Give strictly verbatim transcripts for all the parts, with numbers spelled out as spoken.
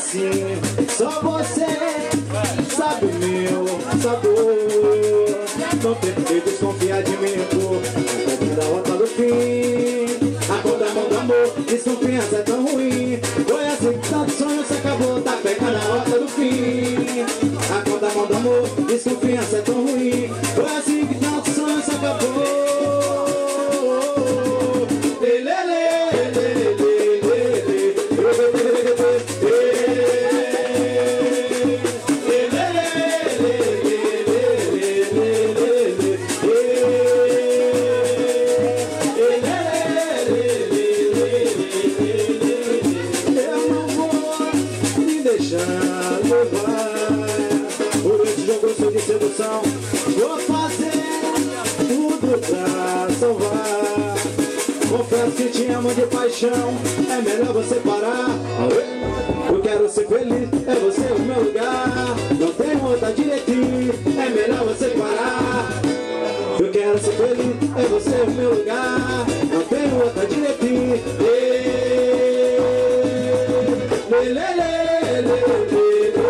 assim. Só você sabe o meu sabor. Não tem que desconfiar de mim, pô. Tá vindo a rota do fim. A cor da mão do amor, desconfiança é tão ruim. Foi assim que tanto sonho se acabou. Tá pegando a rota do fim. A cor da mão do amor, desconfiança é tão ruim. Foi assim que tanto sonho se acabou. Vou fazer tudo pra salvar. Confesso que te amo de paixão. É melhor você parar. Eu quero ser feliz, é você o meu lugar. Não tenho outra diretriz. É melhor você parar. Eu quero ser feliz, é você o meu lugar. Não tenho outra diretriz. Lê, lê, lê, lê, lê.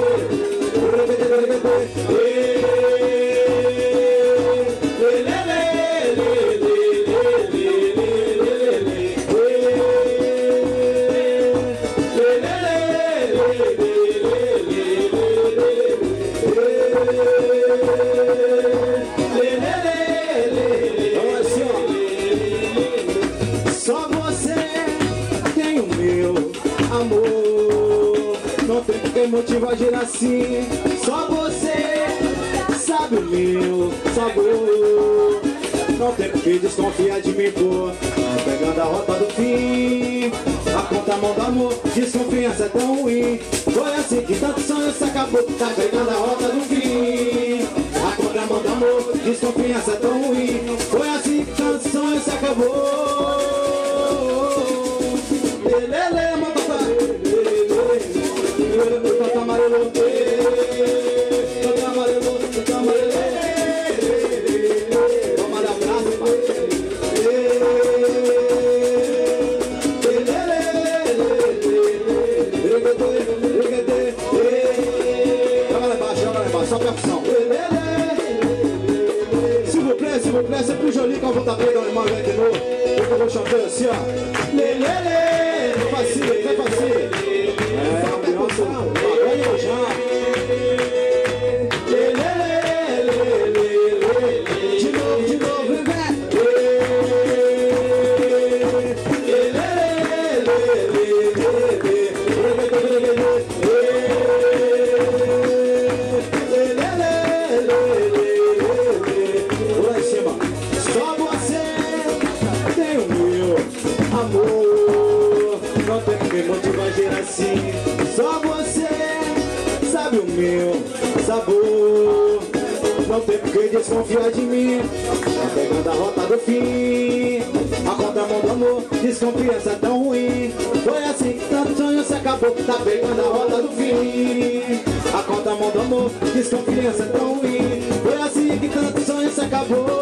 Só você tem o meu amor. Não tem que motivo a agir assim. Só você sabe o meu sabor. Não tem que desconfiar de mim, pô. Tá pegando a rota do fim. Aponta a mão do amor, desconfiança é tão ruim. Foi assim que tanto sonho se acabou. Tá pegando a rota do fim. Aponta a mão do amor, desconfiança é tão ruim. Foi assim que tanto sonho se acabou. Lelele, mão papai. Toca amarelo, toca amarelo, toca amarelo. Toma da praça, pai. Joga lá embaixo, joga lá embaixo, só percussão. S'il vous plaît, s'il vous plaît, c'est plus joli quand vous tapez dans les mains avec nous. Pour que vous chantez aussi, hein. Lelele, très facile, très facile. É, ambiance, agora eu já. De novo, de novo, vem. Vou lá em cima. Só você tem o meu amor. Não tem que me motivar a agir assim. Só você sabe o meu sabor. Não tem que desconfiar de mim. Tá pegando a rota do fim. A contramão do amor, desconfiança é tão ruim. Foi assim que tanto sonho se acabou. Tá pegando a rota do fim. A contramão do amor, desconfiança é tão ruim. Foi assim que tanto sonho se acabou.